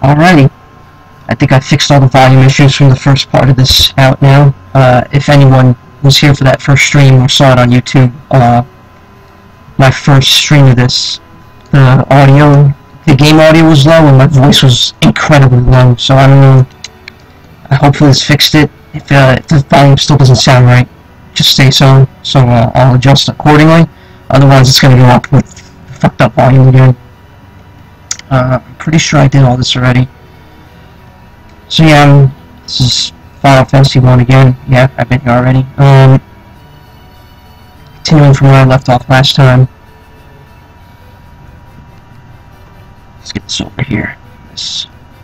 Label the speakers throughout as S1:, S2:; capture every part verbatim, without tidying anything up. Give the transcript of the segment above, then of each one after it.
S1: Alrighty. I think I fixed all the volume issues from the first part of this out now. Uh, if anyone was here for that first stream or saw it on YouTube, uh, my first stream of this, the audio, the game audio was low and my voice was incredibly low, so I don't know. I hopefully this fixed it. If, uh, if the volume still doesn't sound right, just say so, so uh, I'll adjust accordingly. Otherwise it's going to go up with fucked up volume again. Uh, I'm pretty sure I did all this already. So yeah, um, this is Final Fantasy one again. Yeah, I've been here already. Um, continuing from where I left off last time. Let's get this over here. This.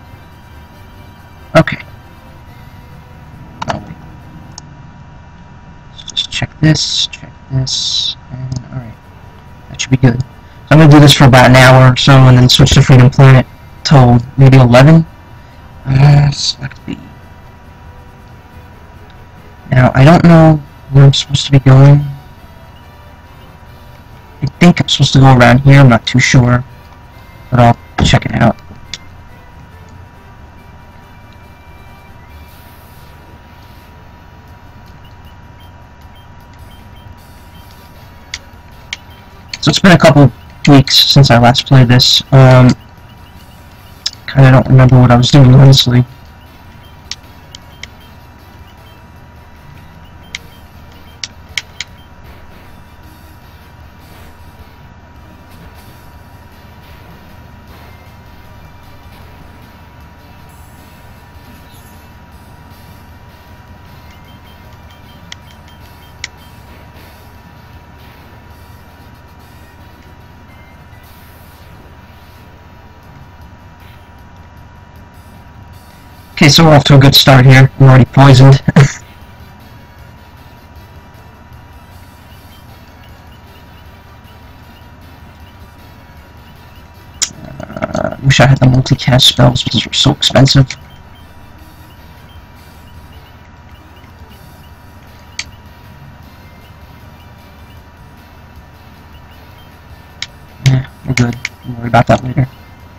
S1: Okay. Oh, wait. Let's just check this, check this, and alright. That should be good. So I'm going to do this for about an hour or so, and then switch to Freedom Planet till maybe eleven. Uh, select B. Now, I don't know where I'm supposed to be going. I think I'm supposed to go around here, I'm not too sure. But I'll check it out. So it's been a couple weeks since I last played this. Um, kinda don't remember what I was doing, honestly. Okay, so we're off to a good start here. We're already poisoned. uh, wish I had the multicast spells, because they're so expensive. Yeah, we're good. We'll worry about that later.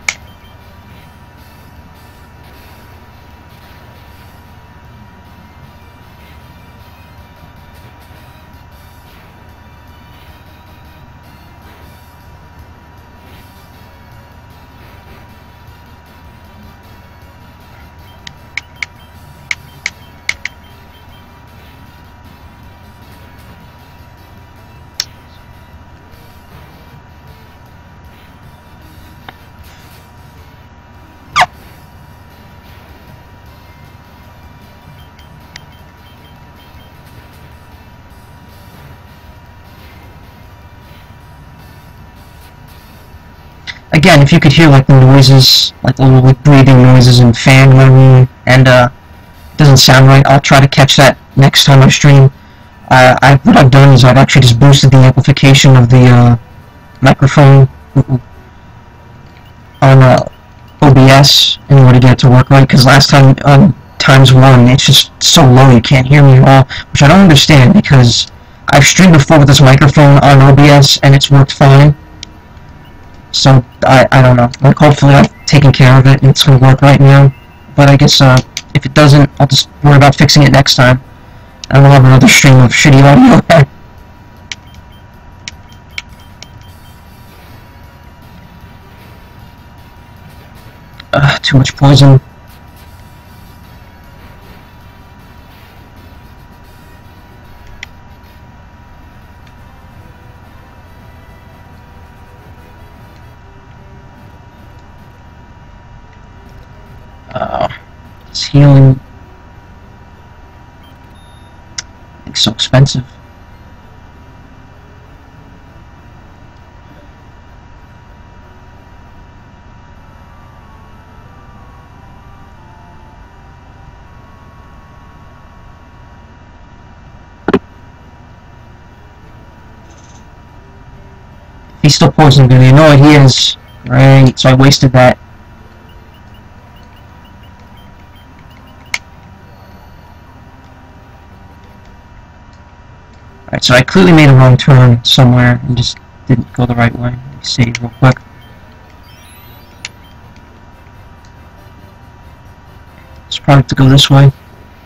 S1: Again, if you could hear like the noises, like the little like, breathing noises and fan moving, and uh, it doesn't sound right, I'll try to catch that next time I stream. Uh, I, what I've done is I've actually just boosted the amplification of the uh, microphone on uh, O B S in order to get it to work right, because last time on times one, it's just so low you can't hear me at all, which I don't understand, because I've streamed before with this microphone on O B S and it's worked fine. So, I, I don't know. Like, hopefully I've taken care of it and it's going to work right now. But I guess, uh, if it doesn't, I'll just worry about fixing it next time. And we'll have another stream of shitty audio. uh, too much poison. Uh, it's healing. It's so expensive. He's still poisoned me. You know what he is. Right, so I wasted that. Alright, so I clearly made a wrong turn somewhere and just didn't go the right way. Let me save real quick. probably have to go this way.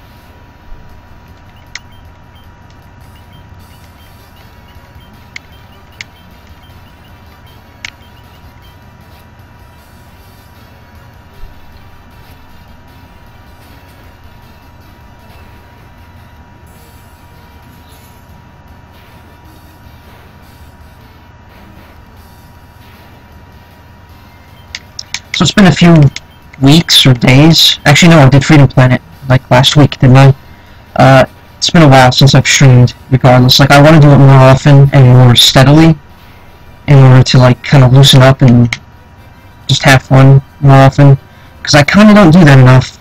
S1: So it's been a few weeks or days. Actually, no, I did Freedom Planet like last week, didn't I? Uh, it's been a while since I've streamed, regardless. Like, I want to do it more often and more steadily in order to, like, kind of loosen up and just have fun more often. Because I kind of don't do that enough.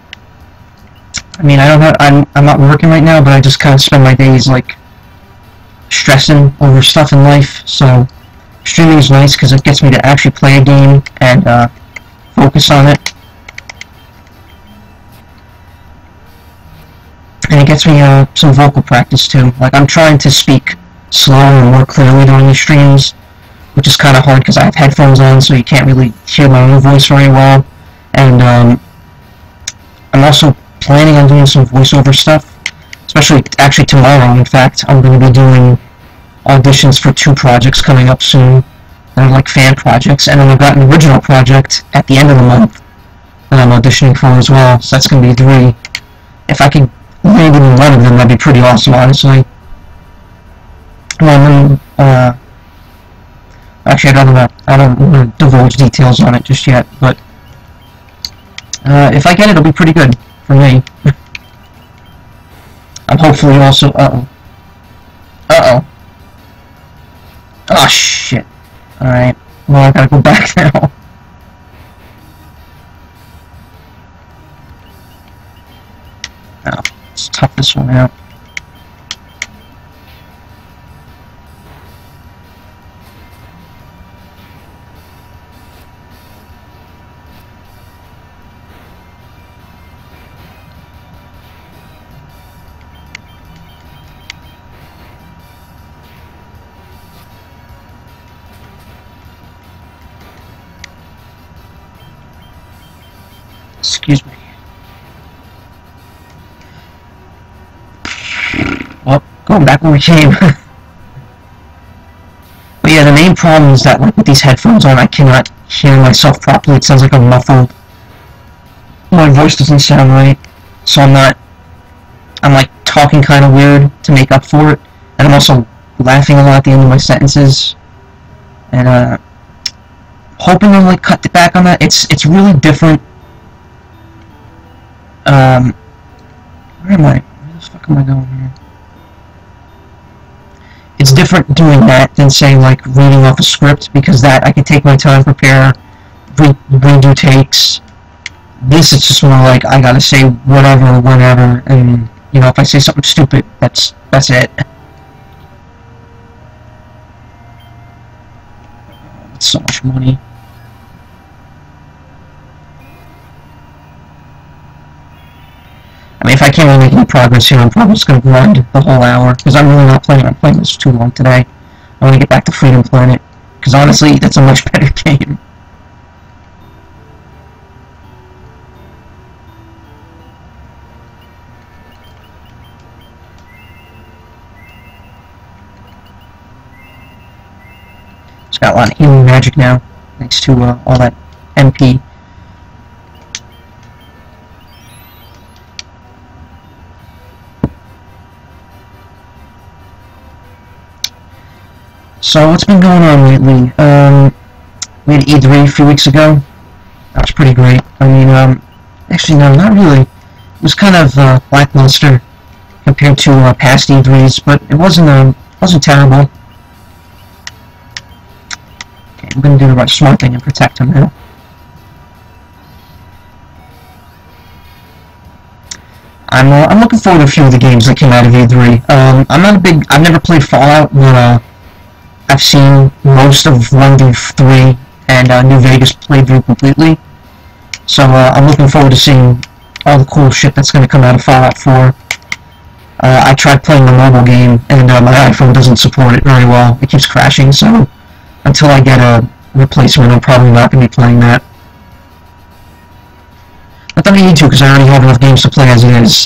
S1: I mean, I don't have, I'm, I'm not working right now, but I just kind of spend my days, like, stressing over stuff in life. So, streaming is nice because it gets me to actually play a game and, uh, focus on it. And it gets me uh, some vocal practice too. Like, I'm trying to speak slower and more clearly during these streams, which is kind of hard because I have headphones on, so you can't really hear my own voice very well. And um, I'm also planning on doing some voiceover stuff, especially actually tomorrow. In fact, I'm going to be doing auditions for two projects coming up soon. They're like fan projects, and then I've got an original project at the end of the month that I'm auditioning for as well, so that's going to be three. If I could land in one of them, that'd be pretty awesome, honestly. Well, then, uh, actually, I don't know, I don't want to divulge details on it just yet, but uh, if I get it, it'll be pretty good for me. I'm hopefully also, uh-oh. Uh-oh. Oh, shit. Alright, well, I gotta go back now. Oh, let's tough this one out. Excuse me. Well, going back where we came. But yeah, the main problem is that, like, with these headphones on, I cannot hear myself properly. It sounds like I'm muffled. My voice doesn't sound right, so I'm not... I'm, like, talking kind of weird to make up for it. And I'm also laughing a lot at the end of my sentences. And, uh... hoping to, like, cut back on that. It's, it's really different. Um, where am I? Where the fuck am I going here? It's different doing that than, say, like, reading off a script, because that, I can take my time, prepare, re redo takes. This is just more like, I gotta say whatever, whenever, and, you know, if I say something stupid, that's, that's it. That's so much money. I mean, if I can't really make any progress here, I'm probably just going to grind the whole hour, because I'm really not planning on playing this too long today. I want to get back to Freedom Planet, because honestly, that's a much better game. It's got a lot of healing magic now, thanks to uh, all that M P. So, what's been going on lately? Um, we had E three a few weeks ago. That was pretty great. I mean, um, actually, no, not really. It was kind of uh, lackluster compared to uh, past E threes, but it wasn't um, wasn't terrible. Okay, I'm gonna do the right smart thing and protect him now. I'm uh, I'm looking forward to a few of the games that came out of E three. Um, I'm not a big. I've never played Fallout, but uh. I've seen most of one through three, and uh, New Vegas played through completely. So uh, I'm looking forward to seeing all the cool shit that's going to come out of Fallout four. Uh, I tried playing the mobile game, and uh, my iPhone doesn't support it very well. It keeps crashing, so until I get a replacement, I'm probably not going to be playing that. I don't need to because I already have enough games to play as it is.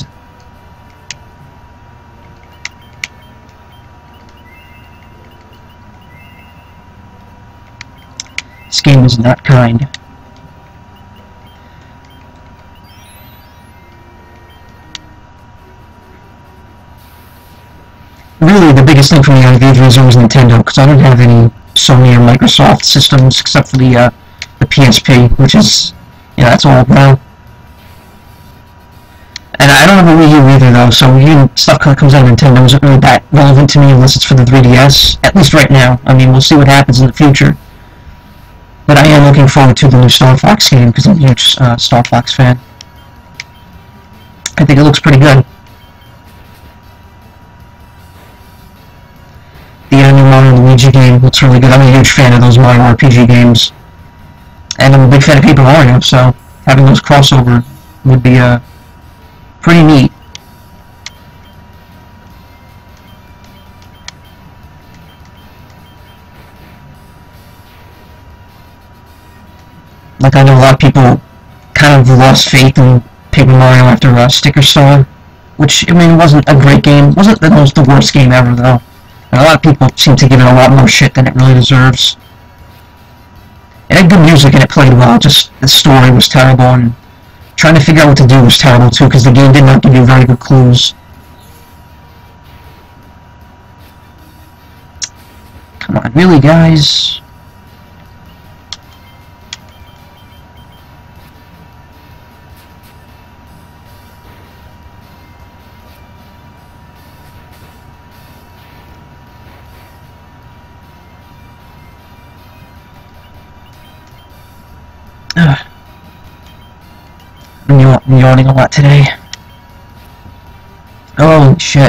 S1: This game is not kind. Really, the biggest thing for me on Vita is always Nintendo, because I don't have any Sony or Microsoft systems except for the uh, the P S P, which is, you know, that's old now. And I don't have a Wii U either, though, so even stuff that comes out of Nintendo isn't really that relevant to me unless it's for the three D S, at least right now. I mean, we'll see what happens in the future. But I am looking forward to the new Star Fox game, because I'm a huge uh, Star Fox fan. I think it looks pretty good. The uh, new Mario and Luigi game looks really good. I'm a huge fan of those Mario R P G games. And I'm a big fan of Paper Mario, so having those crossover would be uh, pretty neat. Like, I know a lot of people kind of lost faith in Paper Mario after uh, Sticker Star, which, I mean, it wasn't a great game. It wasn't the most the worst game ever, though. And a lot of people seem to give it a lot more shit than it really deserves. It had good music and it played well, just the story was terrible, and trying to figure out what to do was terrible too, because the game did not give you very good clues. Come on, really, guys? Ugh. I'm, yaw I'm yawning a lot today. Holy shit.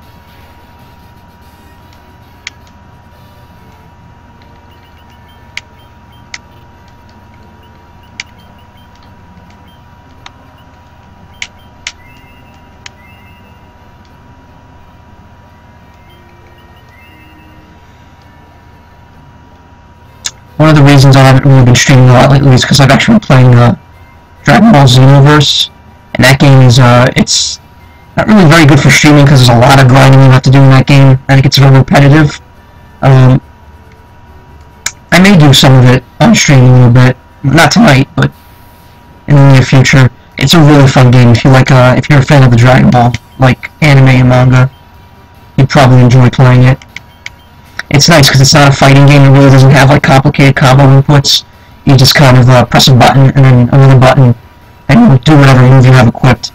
S1: One of the reasons I haven't really been streaming a lot lately is because I've actually been playing uh, Dragon Ball Xenoverse, and that game is, uh, it's not really very good for streaming because there's a lot of grinding you have to do in that game, and it gets very repetitive. Um, I may do some of it on stream a little bit, not tonight, but in the near future. It's a really fun game. If you like, uh, if you're a fan of the Dragon Ball, like anime and manga, you'd probably enjoy playing it. It's nice because it's not a fighting game. It really doesn't have like complicated combo inputs. You just kind of uh, press a button and then another button, and you do whatever move you have equipped.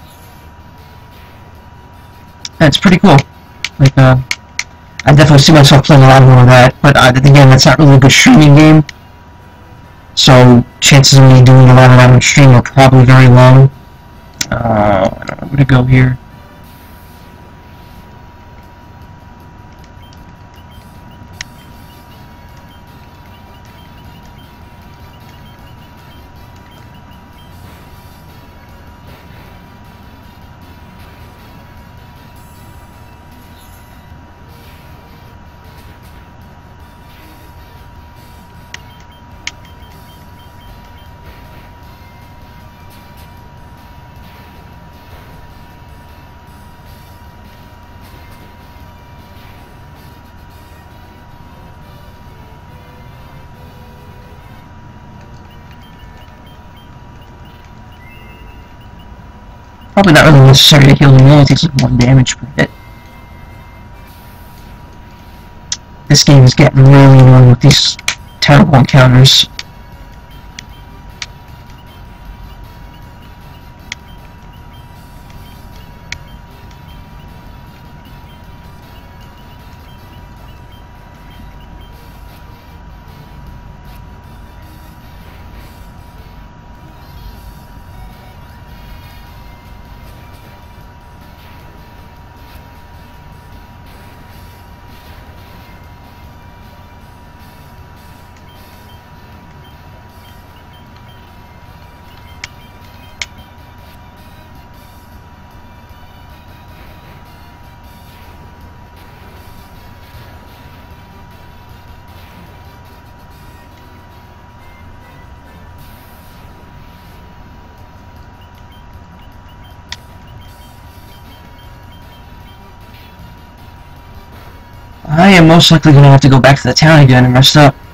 S1: And it's pretty cool. Like, uh, I definitely see myself playing a lot more of that. But uh, again, that's not really a good streaming game. So chances of me doing a lot of that on stream are probably very low. Uh, I don't know where to go here. Probably not really necessary to heal me, it only takes like one damage per hit. This game is getting really annoying with these terrible encounters. I am most likely going to have to go back to the town again and rest up.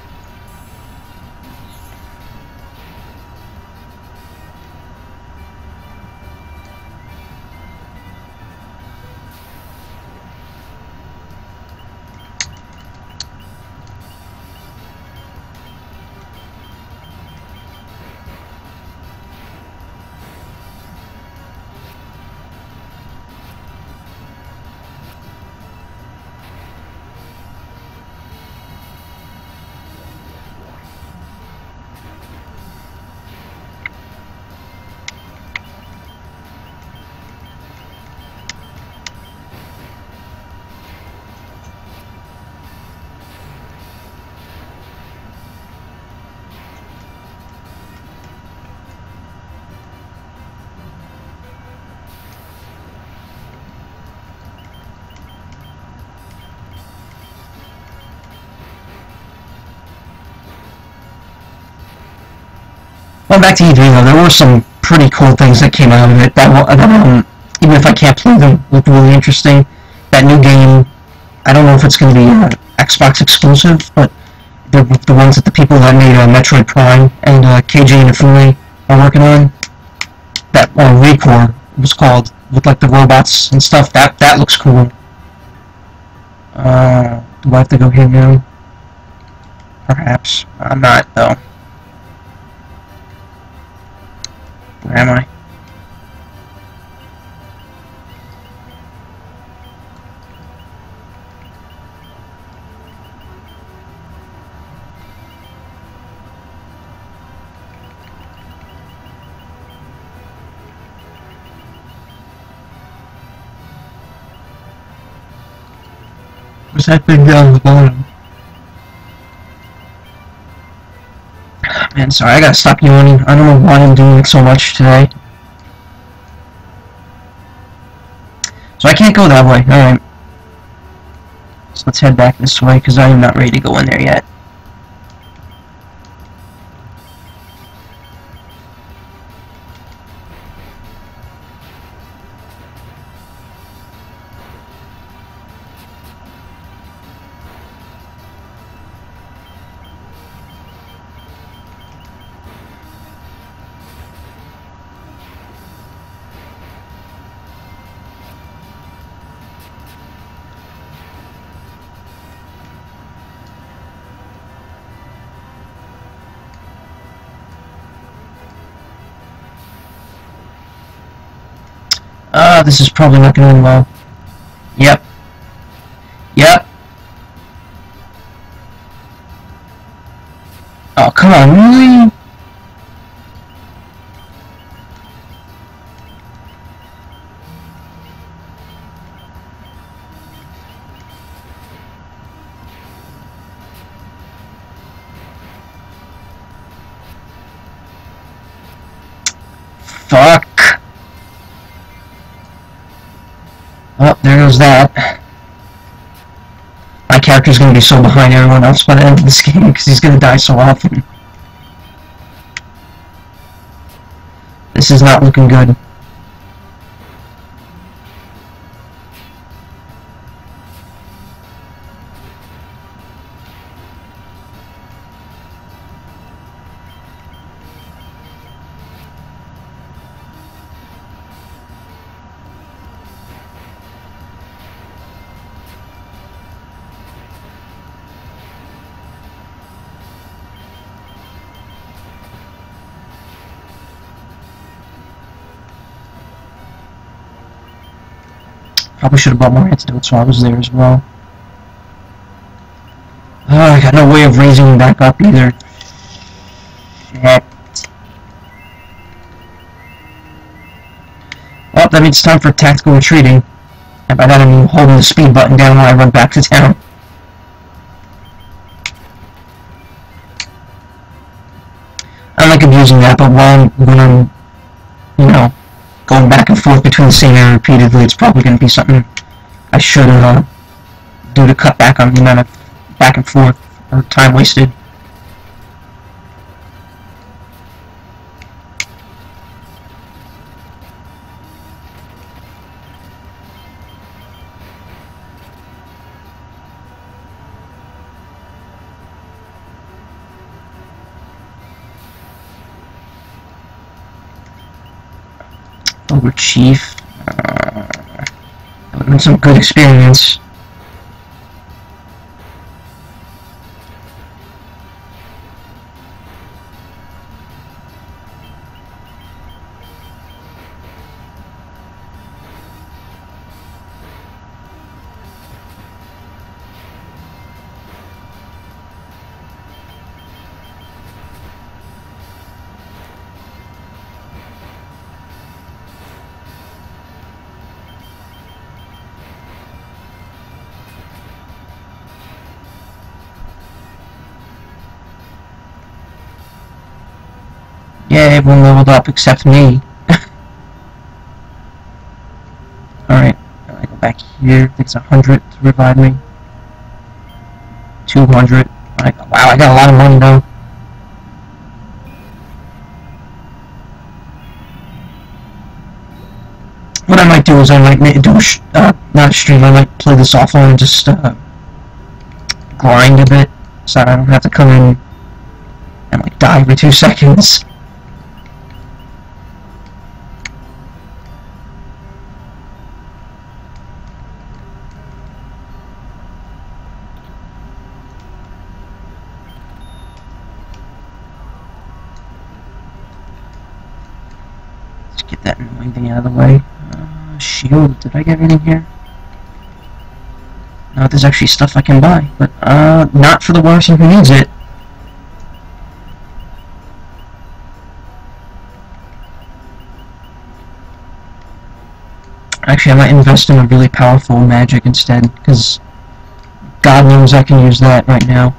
S1: Well, back to E three though, there were some pretty cool things that came out of it that, that um, even if I can't play them, look really interesting. That new game, I don't know if it's going to be uh, Xbox exclusive, but the, the ones that the people that made uh, Metroid Prime and uh, K J Inafune are working on, that uh, Recore was called, with like the robots and stuff, that, that looks cool. Uh, do I have to go here now? Perhaps. I'm not, though. Where am I? Where's that big guy on the bottom? Man, sorry, I gotta stop yawning. I don't know why I'm doing it so much today. So I can't go that way. Alright. So let's head back this way, because I am not ready to go in there yet. Ah, uh, this is probably not going to end well. Yep. Yep. Oh, come on, really? Fuck. Oh, there goes that. My character's gonna be so behind everyone else by the end of this game because he's gonna die so often. This is not looking good. Probably should have bought more antidotes while I was there as well. Oh, I got no way of raising him back up either. Shit. Well, that means it's time for tactical retreating. And by that I mean holding the speed button down while I run back to town. I like abusing that, but while I'm, when I'm, you know, going back and forth between the same area repeatedly, it's probably going to be something I should uh, do to cut back on the amount of back and forth or time wasted. Ogre Chief. Uh, that would have been some good experience. Yeah, everyone leveled up except me. Alright, I go back here. I think it's a hundred to revive me. Two hundred. Right. Wow, I got a lot of money though. What I might do is I might make, do a sh uh, not a stream. I might play this offline and just uh, grind a bit, so I don't have to come in and like die every two seconds. Get that annoying thing out of the way. Uh, shield, did I get anything here? No, there's actually stuff I can buy, but uh, not for the person who needs it. Actually, I might invest in a really powerful magic instead, because God knows I can use that right now.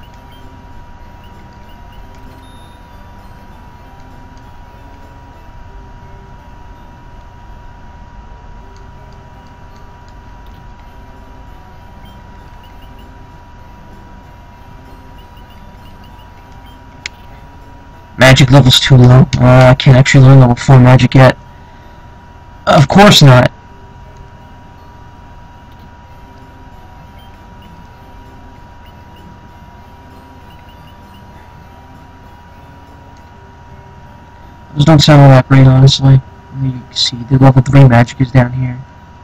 S1: Magic level's too low. Uh, I can't actually learn level four magic yet. Of course not. Those don't sound all that great, honestly. You can see the level three magic is down here.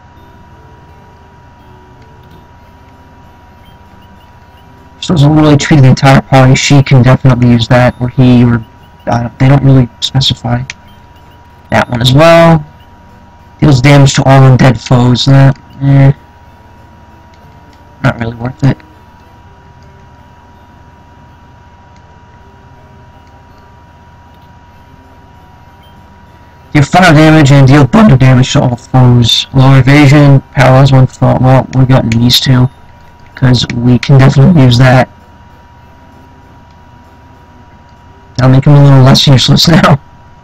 S1: So doesn't really treat the entire party. She can definitely use that, or he, or I don't, they don't really specify. That one as well. Deals damage to all undead foes. That, eh, not really worth it. Deal fire damage and deal thunder damage to all foes. Lower evasion, paralyze one foe. Well, we're getting these two, because we can definitely use that. That'll make him a little less useless now.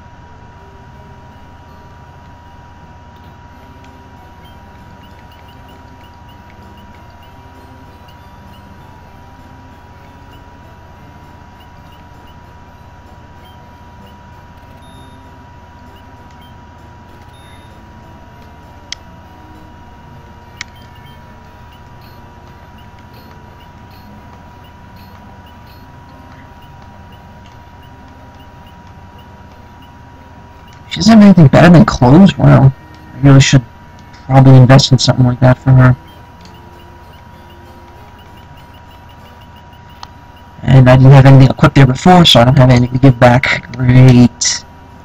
S1: She doesn't have anything better than clothes? Wow. I really should probably invest in something like that for her. And I didn't have anything equipped there before, so I don't have anything to give back. Great.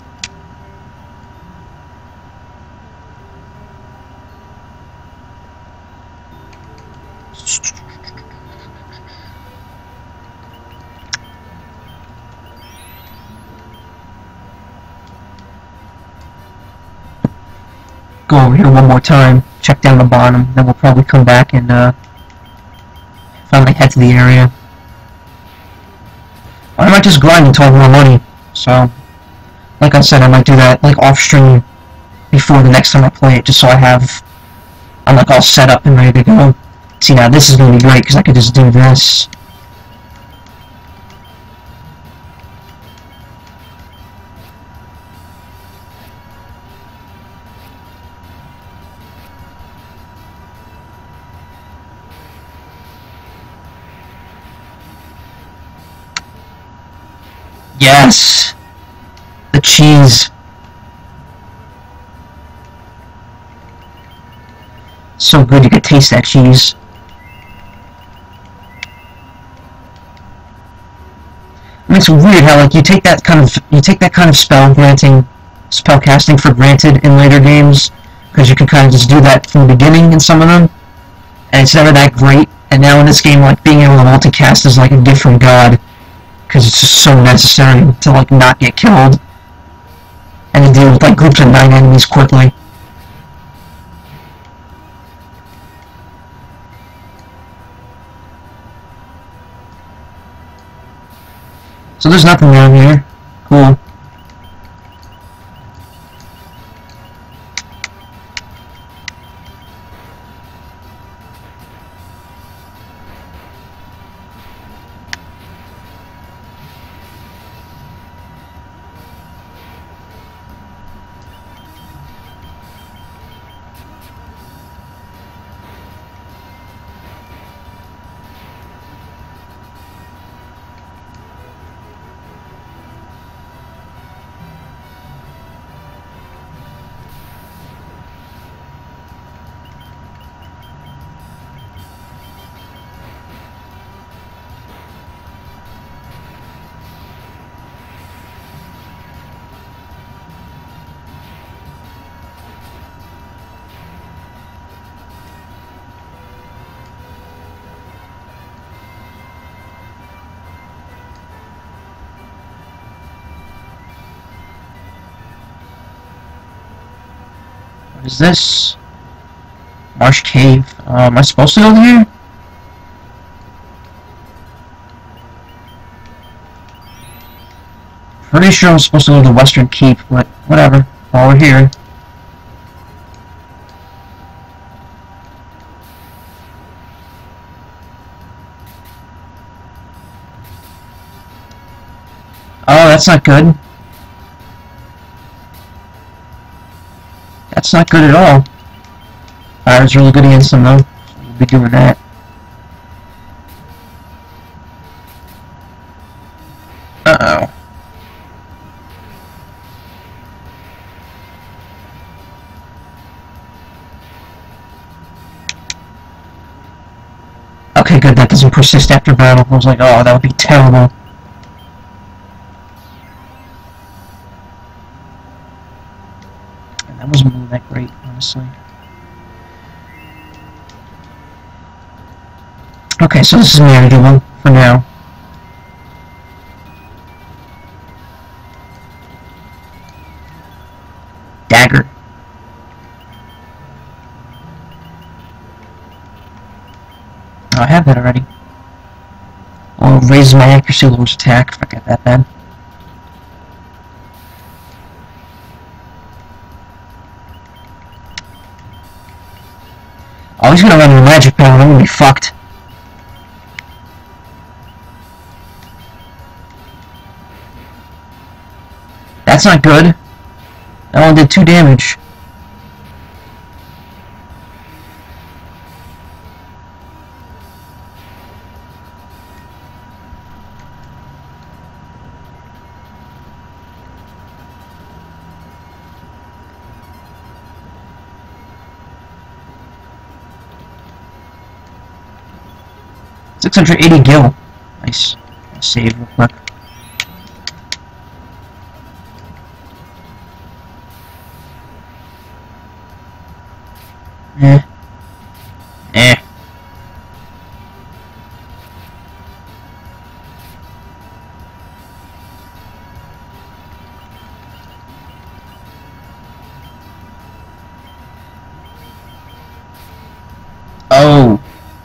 S1: Go over here one more time, check down the bottom, then we'll probably come back and uh, finally head to the area. Or I might just grind until I have more money. So, like I said, I might do that like off stream before the next time I play it, just so I have, I'm like all set up and ready to go. See, now this is gonna be great because I could just do this. Yes! The cheese. so good you could taste that cheese. I mean, it's weird how like you take that kind of you take that kind of spell granting, spell casting for granted in later games, because you can kind of just do that from the beginning in some of them, and it's never that great. And now in this game, like being able to multicast is like a gift from God, because it's just so necessary to like not get killed and to deal with like groups of nine enemies quickly. So there's nothing around here. Cool. What is this? Marsh Cave. Uh, am I supposed to go here? Pretty sure I'm supposed to go to the Western Keep, but whatever. While we're here. Oh, that's not good. That's not good at all. Fire's really good against them, though. So we'll be doing that. Uh-oh. Okay, good. That doesn't persist after battle. I was like, oh, that would be terrible. That wasn't really that great, honestly. Okay, so this is manageable for now. Dagger. Oh, I have that already. Oh, it raises my accuracy lowers attack. Forget that then. Oh, he's gonna run the magic power, I'm gonna be fucked. That's not good. That only did two damage. six hundred eighty gil. Nice. I'll save real quick. Eh. Eh. Oh.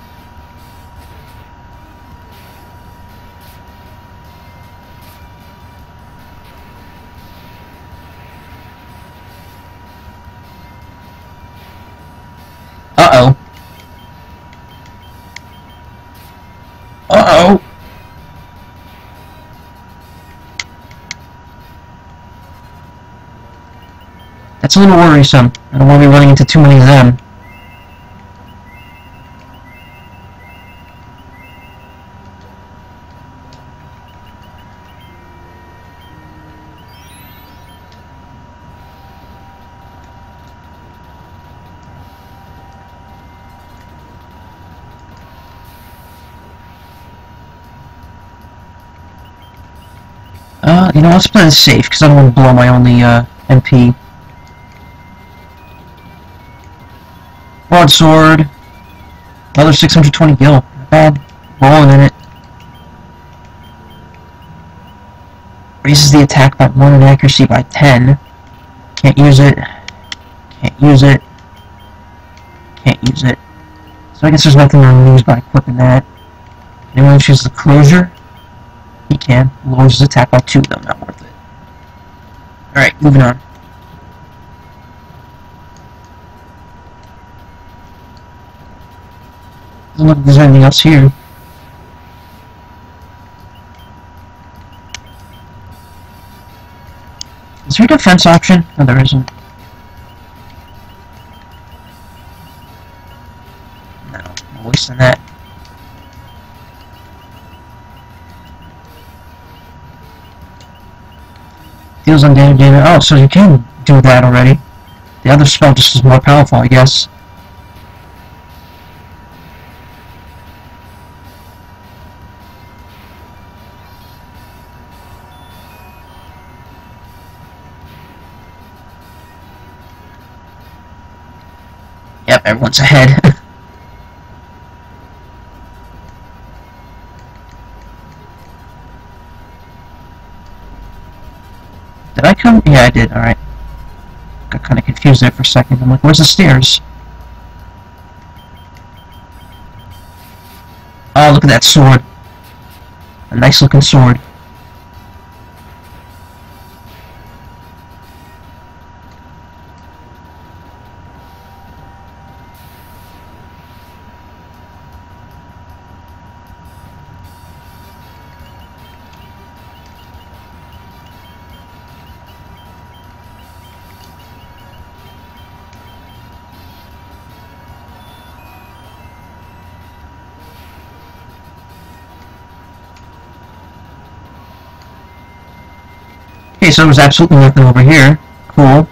S1: Uh-oh. Uh-oh. That's a little worrisome. I don't want to be running into too many of them. Uh, you know, let's play this safe, because I don't want to blow my only, uh, M P. Broadsword. Another six hundred twenty gil. Not bad. Rolling in it. Raises the attack by one and accuracy by ten. Can't use it. Can't use it. Can't use it. So I guess there's nothing to lose by equipping that. Anyone choose the closure? He can. Lowers his attack by two, though. Not worth it. Alright, moving on. Doesn't look like there's anything else here. Is there a defense option? No, there isn't. No, I'm wasting that. Deals on damage, damage. Oh, so you can do that already. The other spell just is more powerful, I guess. Yep, everyone's ahead. Did I come? Yeah, I did. Alright. Got kind of confused there for a second. I'm like, where's the stairs? Oh, look at that sword. A nice looking sword. Okay, so there's absolutely nothing over here. Cool.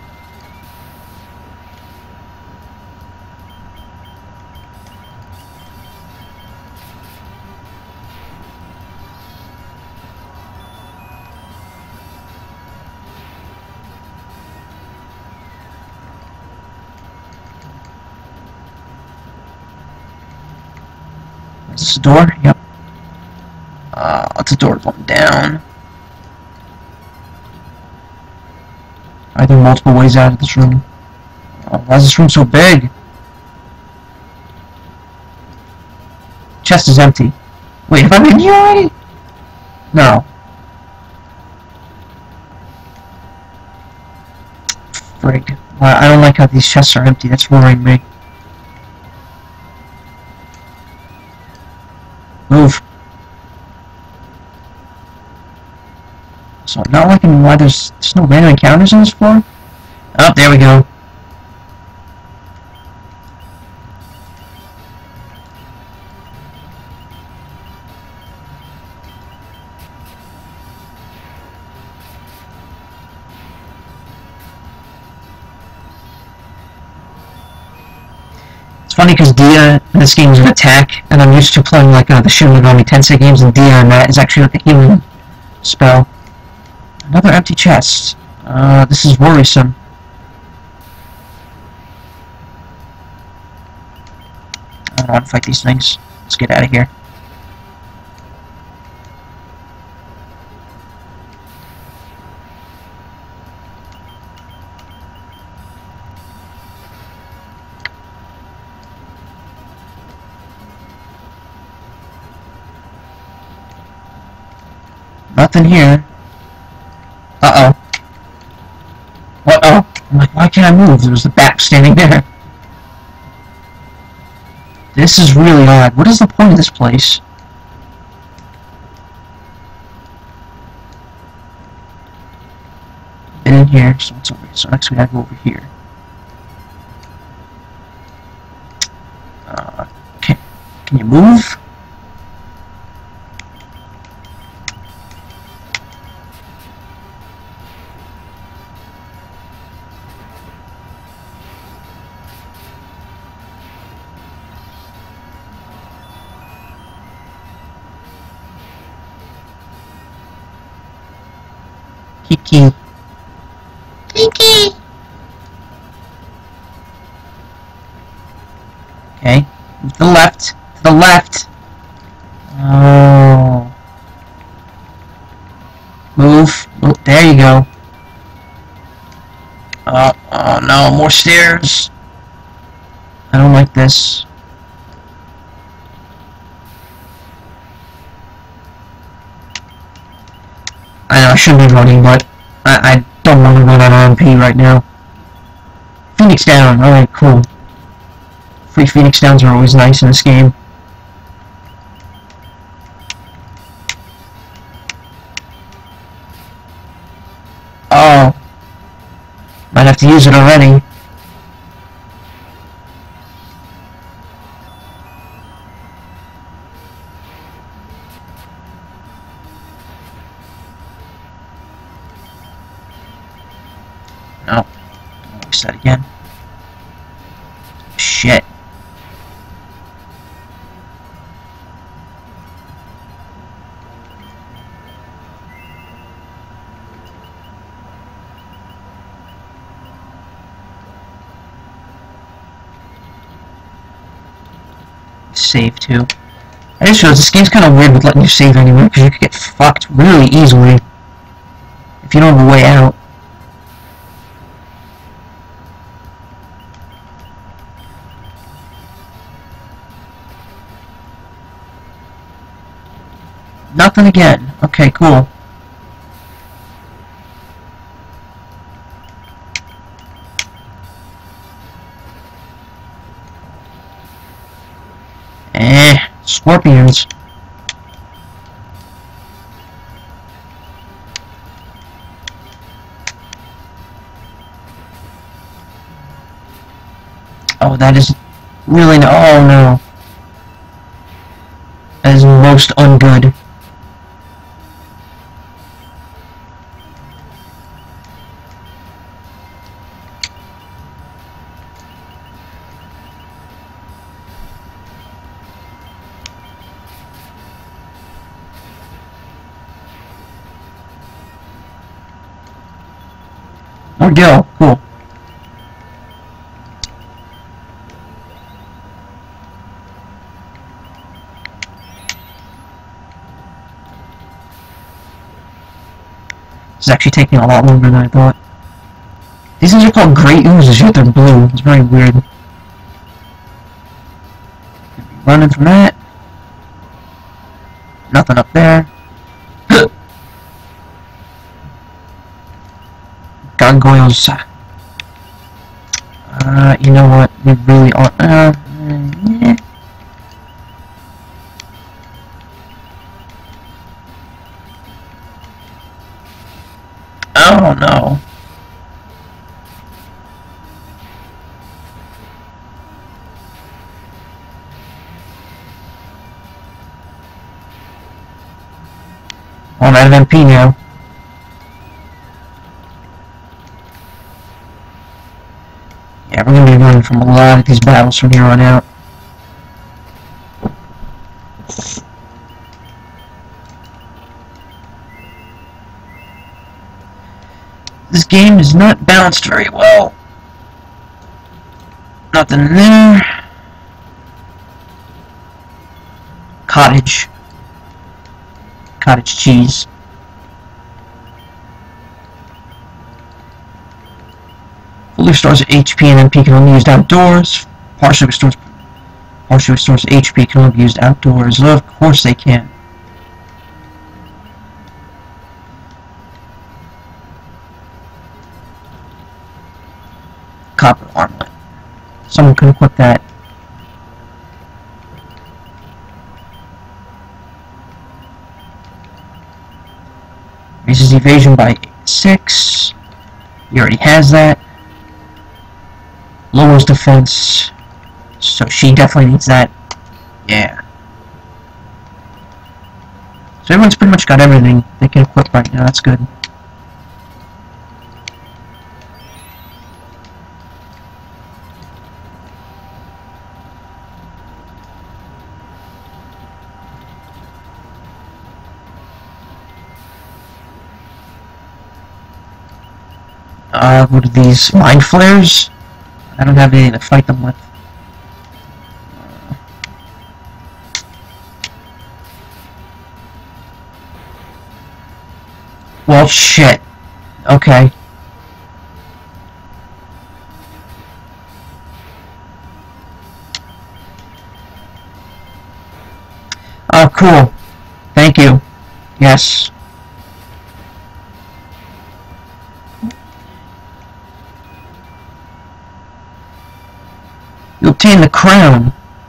S1: Is this a door? Yep. Uh, it's a door going down. Are there multiple ways out of this room? Oh, why is this room so big? Chest is empty. Wait, have I been here already? No. Frig. Uh, I don't like how these chests are empty. That's worrying me. Move. So I'm not liking why there's, there's no random encounters on this floor. Oh, there we go. It's funny because Dia in this game is an attack, and I'm used to playing like uh, the Shin Megami Tensei games, and Dia in that is actually like a healing spell. Another empty chest. Uh, this is worrisome. I don't want to fight these things. Let's get out of here. Nothing here. Uh-oh. Uh-oh. I'm like, why can't I move? There was the bat standing there. This is really odd. What is the point of this place? Been in here, so it's over here. So next we gotta go over here. Uh, can, can you move? Kiki. Kiki! Okay. To the left. To the left. Oh. Move. Oh, there you go. Oh, oh no, more stairs. I don't like this. I know I shouldn't be running, but I, I don't want to run out of M P right now. Phoenix down. Alright, cool. Free Phoenix downs are always nice in this game. Oh. Might have to use it already. No. Don't waste that again. Shit. Save too. I just realized this game's kind of weird with letting you save anywhere because you could get fucked really easily if you don't have a way out. Nothing again. Okay, cool. Eh, scorpions. Oh, that is really no. Oh no. That is most ungood. More Gil, cool. This is actually taking a lot longer than I thought. These things are called great oozes, yet they're blue. It's very weird. Running from that. Nothing up there. Gargoyles. Uh, you know what? We really are. Uh, yeah. Oh no. Oh, I'm out of M P now. Yeah, we're gonna be running from a lot of these battles from here on out. This game is not balanced very well. Nothing there. Cottage. Cottage cheese. Fully restores H P and M P can only be used outdoors. Partially restores partially restores H P can only be used outdoors. Of course they can. Copper armlet. Someone could equip that. Raises evasion by six. He already has that. Lowers defense. So she definitely needs that. Yeah. So everyone's pretty much got everything they can equip right now. That's good. Uh, what are these? Mind flares? I don't have anything to fight them with. Well, shit. Okay. Oh, cool. Thank you. Yes. You obtain the crown.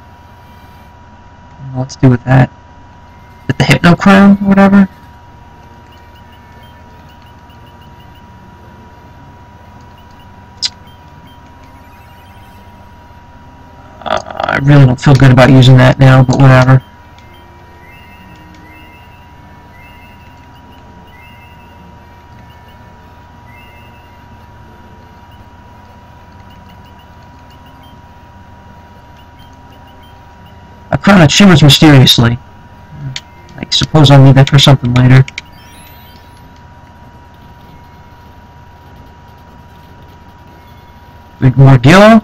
S1: What to do with that? With the Hypno Crown, or whatever? Uh, I really don't feel good about using that now, but whatever. A crown that shimmers mysteriously. I suppose I'll need that for something later. Big more Gillo.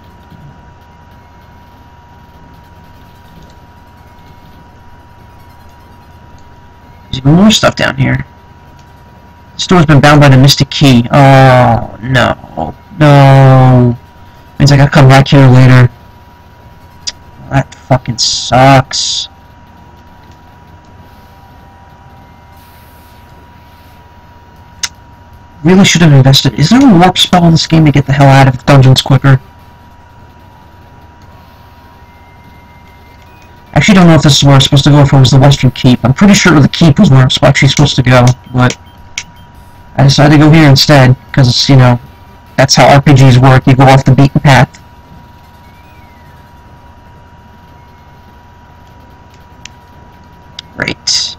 S1: There's even more stuff down here. The store's been bound by the Mystic Key. Oh, no. No. Means I gotta come back here later. That fucking sucks. Really should have invested. Is there a warp spell in this game to get the hell out of dungeons quicker? I actually don't know if this is where I'm supposed to go, if it was the Western Keep. I'm pretty sure the Keep was where I'm actually supposed to go, but I decided to go here instead, because, you know, that's how R P Gs work. You go off the beaten path. Right.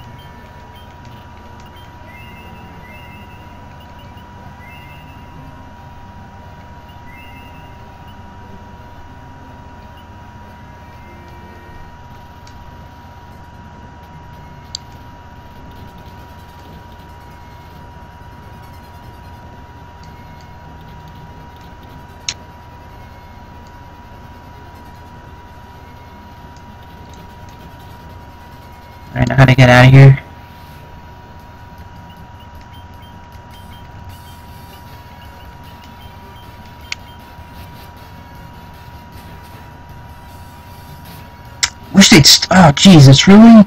S1: I know how to get out of here. Wish they'd st- oh, Jesus, really?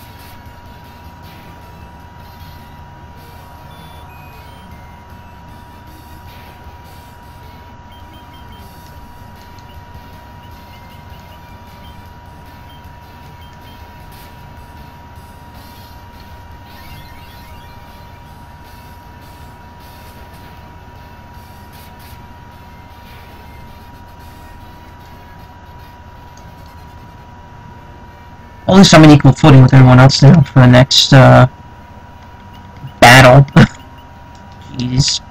S1: At least I'm on equal footing with everyone else now for the next, uh, battle. Jeez.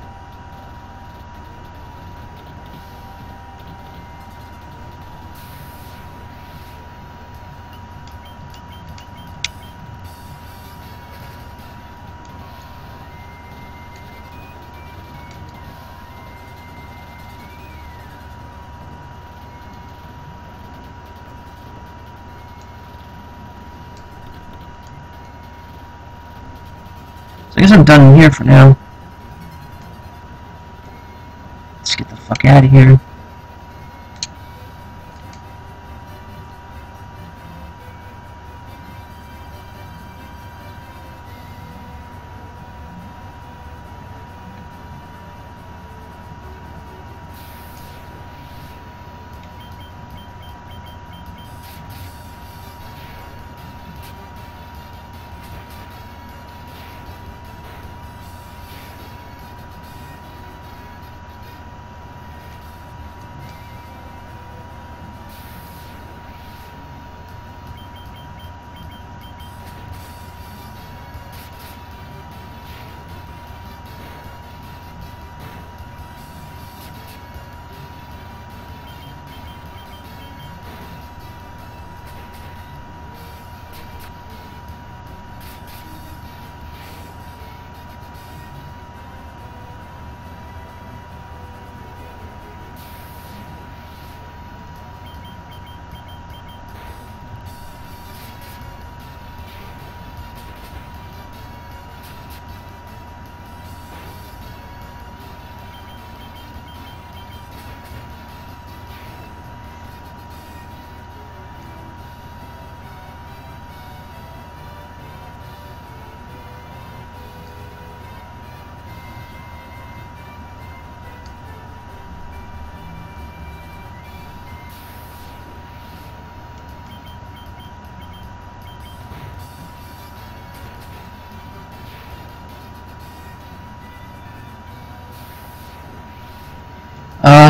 S1: So I guess I'm done here for now. Let's get the fuck out of here.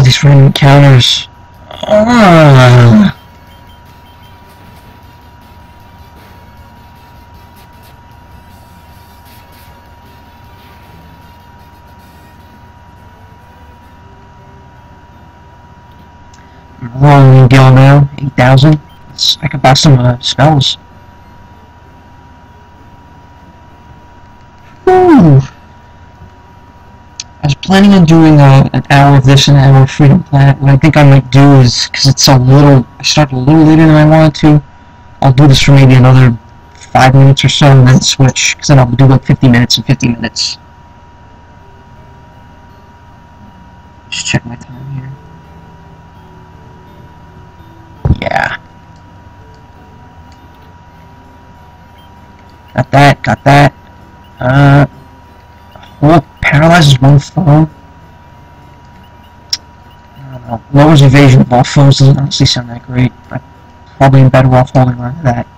S1: God, these random encounters. Uh. Rolling Gil now, eight thousand. I could buy some uh, spells. Ooh. I was planning on doing uh, an hour of this and an hour of Freedom Planet. What I think I might do is, because it's a little, I started a little later than I wanted to, I'll do this for maybe another five minutes or so and then switch, because then I'll do like fifty minutes and fifty minutes. Just check my time here. Yeah. Got that, got that. Uh, hold paralyzes one foe. I don't know. Lowers evasion of all foes doesn't honestly sound that great. I probably am better off holding on to that.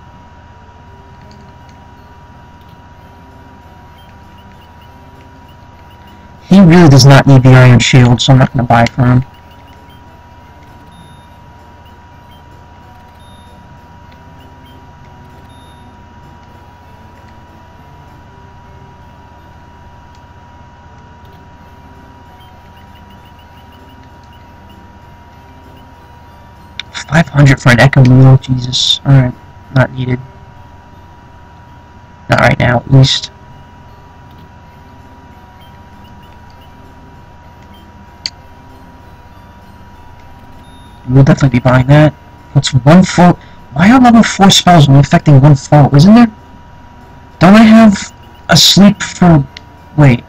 S1: He really does not need the Iron Shield, so I'm not going to buy it for him. five hundred for an Echo Wheel, Jesus. Alright, not needed. Not right now, at least. We'll definitely be buying that. What's one foe? Why are level four spells only affecting one foe? Isn't there? Don't I have a sleep for... Wait.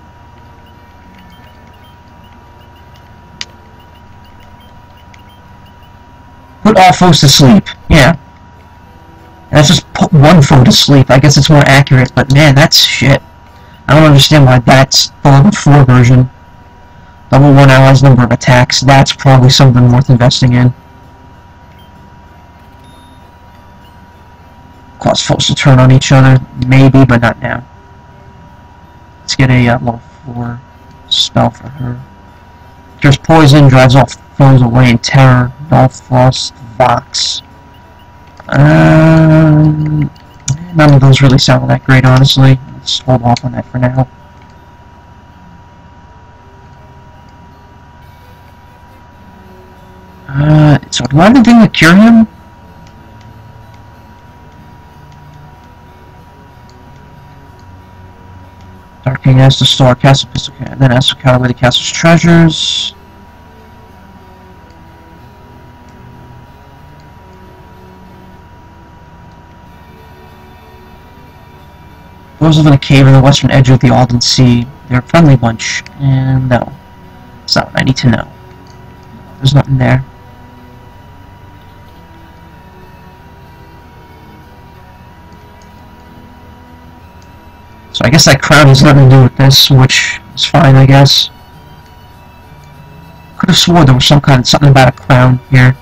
S1: Put all foes to sleep. Yeah. Let's just put one foe to sleep. I guess it's more accurate, but man, that's shit. I don't understand why that's the level four version. Level one allies number of attacks. That's probably something worth investing in. Cause foes to turn on each other. Maybe, but not now. Let's get a uh, level four spell for her. Cures poison, drives all foes away in terror. Null Frost, Vox. Um, none of those really sound that great, honestly. Let's hold off on that for now. Uh, so do I have anything to cure him? Dark King has to store castle pistol cannon, then has to cut away the castle's treasures. Those live in a cave in the western edge of the Alden Sea. They're a friendly bunch, and no. That's not what I need to know. There's nothing there. So I guess that crown has nothing to do with this, which is fine, I guess. Could have sworn there was some kind of something about a crown here.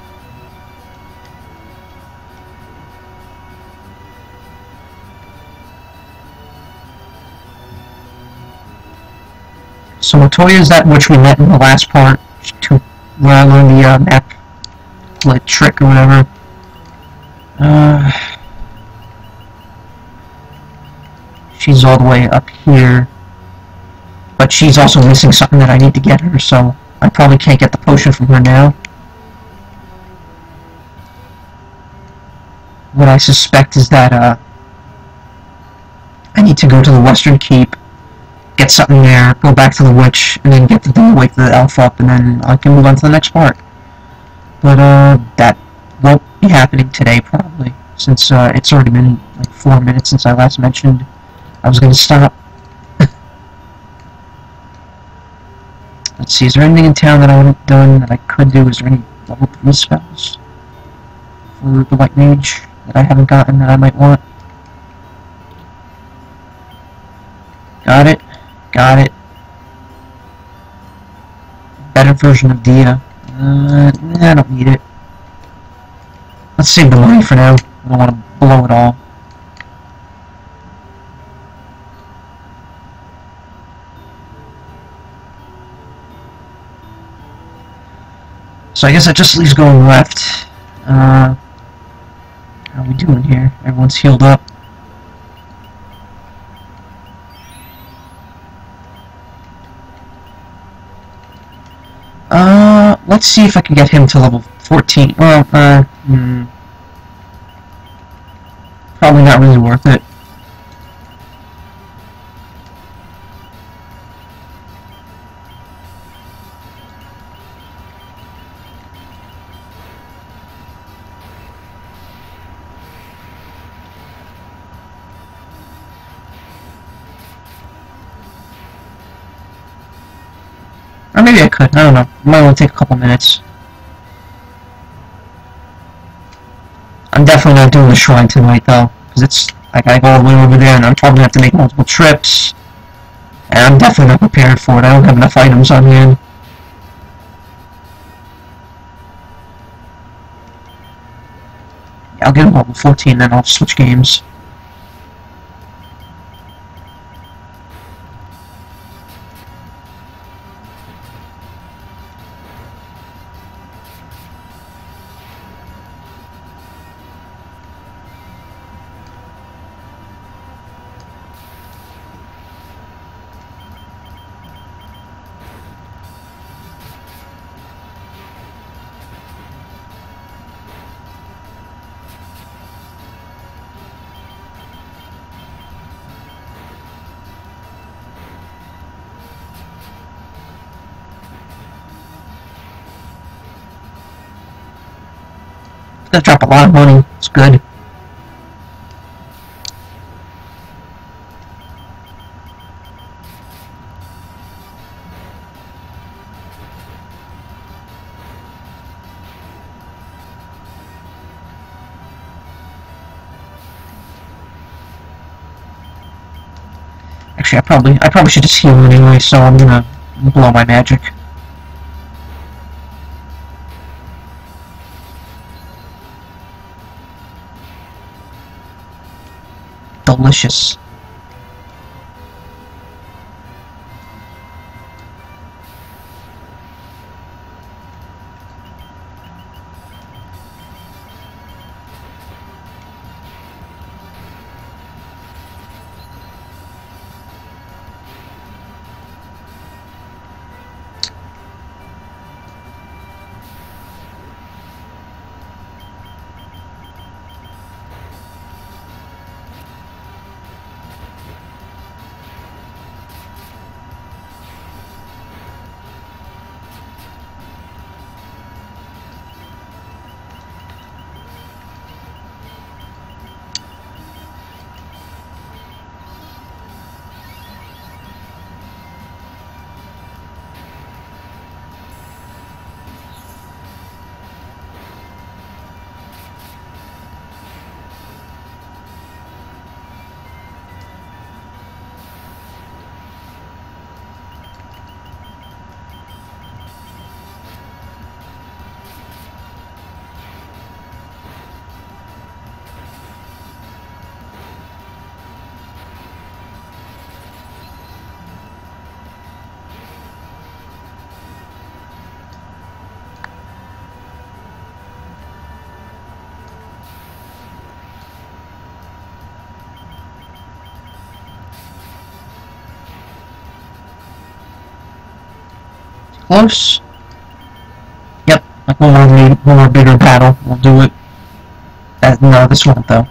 S1: So Latoya is that which we met in the last part, to where I learned the uh, map like trick or whatever. Uh, she's all the way up here, but she's also missing something that I need to get her, so I probably can't get the potion from her now. What I suspect is that uh, I need to go to the Western Keep, get something there, go back to the witch, and then get the thing, wake the elf up, and then I can move on to the next part. But uh, that won't be happening today, probably, since uh, it's already been like four minutes since I last mentioned I was going to stop. Let's see, is there anything in town that I haven't done that I could do? Is there any level three spells for the White Mage that I haven't gotten that I might want? Got it. Got it. Better version of Dia. Uh, nah, I don't need it. Let's save the money for now. I don't want to blow it all. So I guess that just leaves going left. Uh, how are we doing here? Everyone's healed up. Uh, let's see if I can get him to level fourteen. Well, uh, hmm. Probably not really worth it. Or maybe I could, I don't know. It might only take a couple minutes. I'm definitely not doing the shrine tonight though, because it's, I gotta go all the way over there and I'm probably gonna have to make multiple trips. And I'm definitely not prepared for it, I don't have enough items on hand. Yeah, I'll get level fourteen then I'll switch games. Gonna drop a lot of money, it's good. Actually, I probably, I probably should just heal anyway, so I'm gonna blow my magic. Delicious. Close. Yep, like one more, one more bigger battle, we'll do it. Uh, no, this won't though.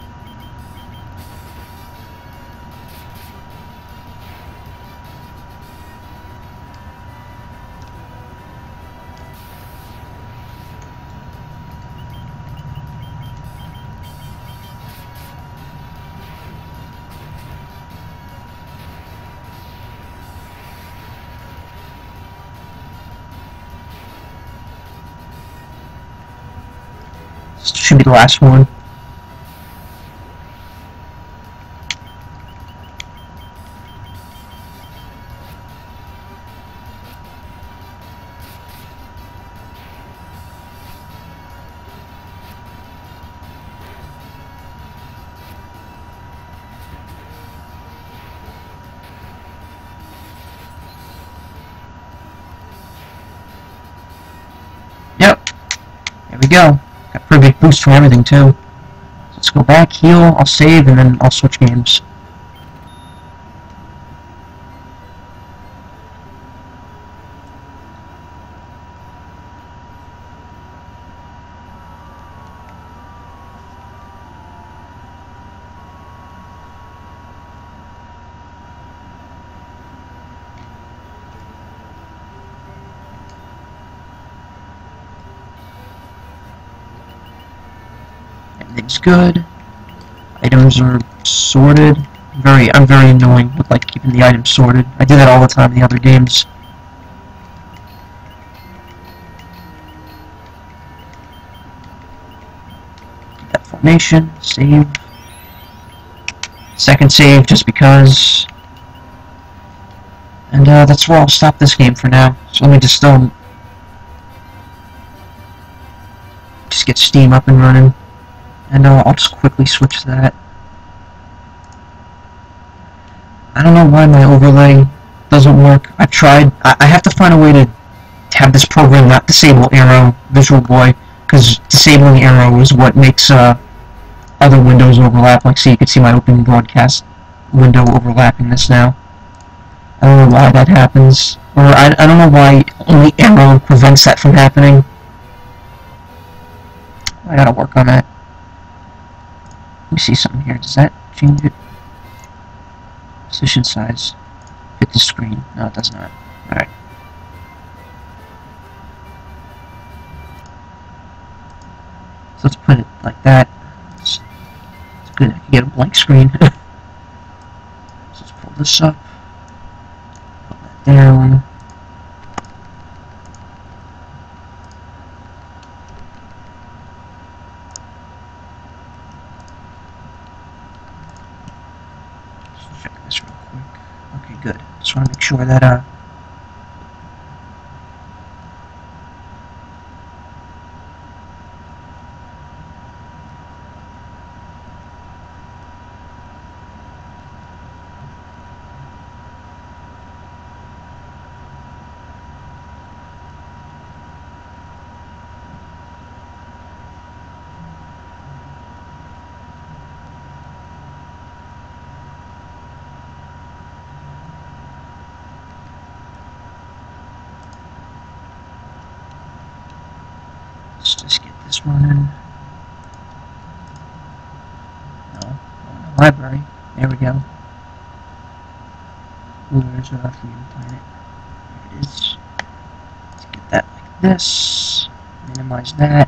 S1: This should be the last one. Yep, we go. Got a pretty big boost from everything, too. Let's go back, heal, I'll save, and then I'll switch games. Everything's good. Items are sorted. Very, I'm very annoying with like keeping the items sorted. I do that all the time in the other games. That formation, save. Second save, just because. And uh, that's where I'll stop this game for now. So let me just um, just get Steam up and running. And uh, I'll just quickly switch to that. I don't know why my overlay doesn't work. I've tried. I, I have to find a way to have this program not disable Aero Visual Boy, because disabling Aero is what makes uh, other windows overlap. Like, see, you can see my open broadcast window overlapping this now. I don't know why that happens. Or I, I don't know why only Aero prevents that from happening. I gotta work on that. Let me see something here. Does that change it? Position size. Hit the screen. No, it does not. Alright. So let's put it like that. It's, it's good. I can get a blank screen. So let's pull this up. Put that down. Good. Just want to make sure that uh let's just get this running. No, library. There we go. Where's uh, Freedom Planet? There it is. Let's get that like this. Minimize that.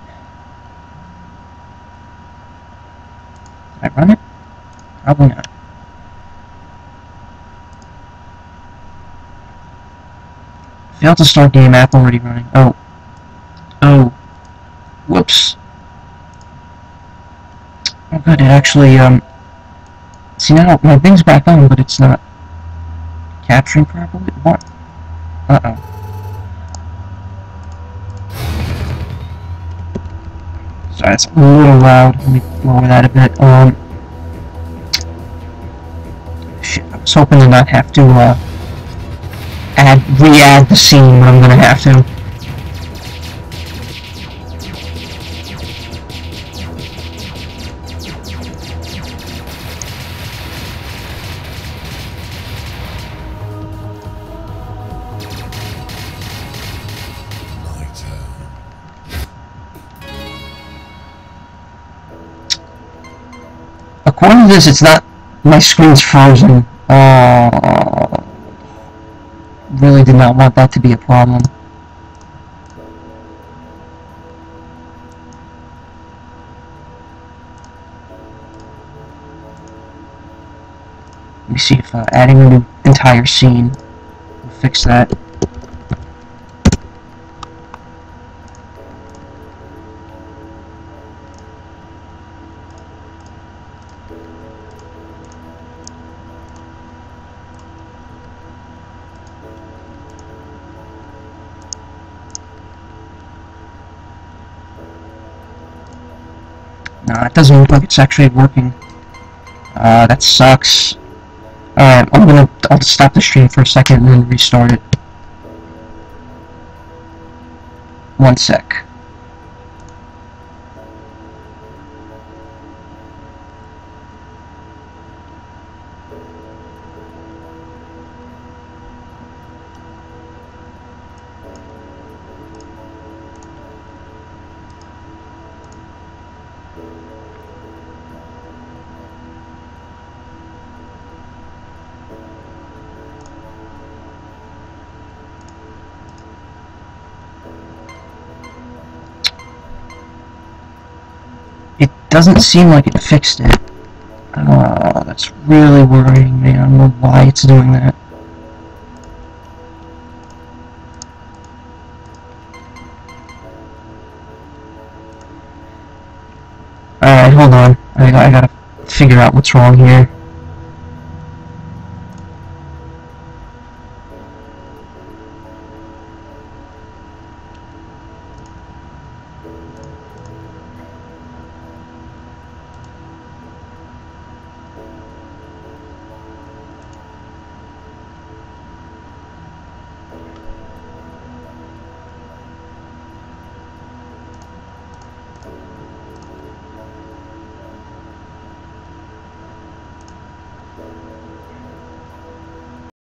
S1: Did I run it? Probably not. Failed to start game, app already running. Oh. Oh. Whoops. Oh good, it actually, um... see now, my thing's back on, but it's not capturing properly? What? Uh-oh. Sorry, it's a little loud. Let me lower that a bit. Um... Shit, I was hoping to not have to, uh... add, re-add the scene, but I'm gonna have to. According to this, it's not... my screen's frozen. Uh, really did not want that to be a problem. Let me see if uh, adding a new entire scene will fix that. No, it doesn't look like it's actually working. Uh, that sucks. Alright, I'm gonna I'll stop the stream for a second and then restart it. One sec. doesn't seem like it fixed it. Uh, that's really worrying me. I don't know why it's doing that. Alright, hold on. I, I gotta figure out what's wrong here.